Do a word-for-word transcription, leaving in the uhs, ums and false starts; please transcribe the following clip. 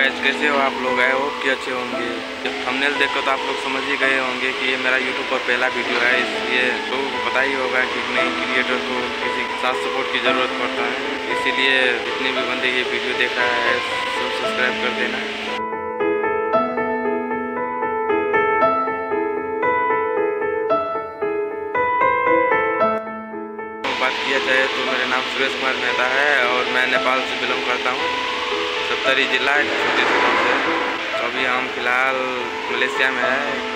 Guys, कैसे हो आप लोग? आए होप कि अच्छे होंगे। जब थंबनेल देखकर तो आप लोग समझ ही गए होंगे कि ये मेरा यूट्यूब पर पहला वीडियो है, इसलिए लोगों को पता ही होगा कि नए क्रिएटर को किसी साथ सपोर्ट की ज़रूरत पड़ता है। इसीलिए जितने भी बंदे ये वीडियो देख रहा है सब सब्सक्राइब कर देना। बात किया जाए तो मेरा नाम सुरेश कुमार मेहता है और मैं नेपाल से बिलोंग करता हूँ। सप्तरी जिला एक छोटे से गाँव से। तो अभी हम फिलहाल मलेशिया में है।